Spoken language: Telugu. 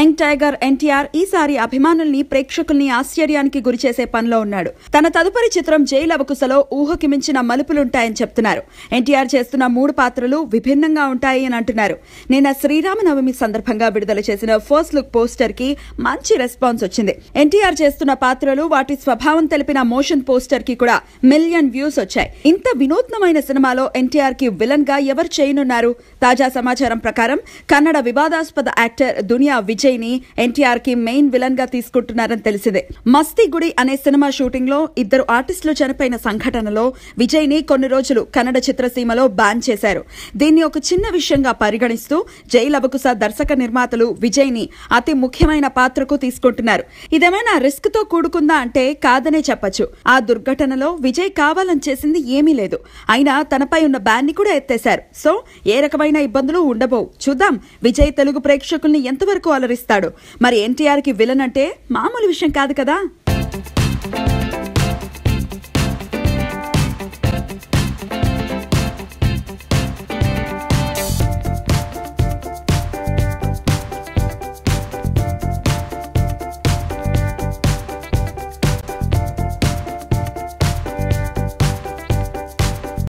యంగ్ టైగర్ ఎన్టీఆర్ ఈసారి అభిమానుల్ని ప్రేక్షకుల్ని ఆశ్చర్యానికి గురిచేసే పనిలో ఉన్నాడు. తన తదుపరి చిత్రం జైలు అవకుశలో ఊహకి మించిన మలుపులుంటాయని చెప్తున్నారు. ఎన్టీఆర్ చేస్తున్న 3 పాత్రలు విభిన్నంగా ఉంటాయి అని అంటున్నారు. నిన్న శ్రీరామనవమి సందర్భంగా విడుదల చేసిన ఫస్ట్ లుక్ పోస్టర్ కి మంచి రెస్పాన్స్ వచ్చింది. ఎన్టీఆర్ చేస్తున్న పాత్రలు వాటి స్వభావం తెలిపిన మోషన్ పోస్టర్ కి కూడా మిలియన్ వ్యూస్ వచ్చాయి. ఇంత వినూత్నమైన సినిమాలో ఎన్టీఆర్ కి విలన్ గా ఎవరు చేయనున్నారు? తాజా సమాచారం ప్రకారం కన్నడ వివాదాస్పద యాక్టర్ దునియా విజయ్ ని ఎన్టీఆర్ కి మెయిన్ విలన్ గా తీసుకుంటున్నారని తెలిసిందే. మస్తీ గుడి అనే సినిమా షూటింగ్ లో 2 ఆర్టిస్టులు చనిపోయిన సంఘటనలో విజయ్ ని కొన్ని రోజులు కన్నడ చిత్రసీమలో బ్యాన్ చేశారు. దీన్ని ఒక చిన్న విషయంగా పరిగణిస్తూ జైలు అవకుశ దర్శక నిర్మాతలు విజయ్ ని అతి ముఖ్యమైన పాత్రకు తీసుకుంటున్నారు. ఇదేమైనా రిస్క్ తో కూడుకుందా అంటే కాదనే చెప్పొచ్చు. ఆ దుర్ఘటనలో విజయ్ కావాలని చేసింది ఏమీ లేదు. అయినా తనపై ఉన్న బ్యాన్ ని కూడా ఎత్తేశారు. సో ఏ రకమైన ఇబ్బందులు ఉండబోవు. చూద్దాం విజయ్ తెలుగు ప్రేక్షకుల్ని ఎంతవరకు అలరిస్తాడు. మరి ఎన్టీఆర్ కి విలన్ అంటే మామూలు విషయం కాదు కదా.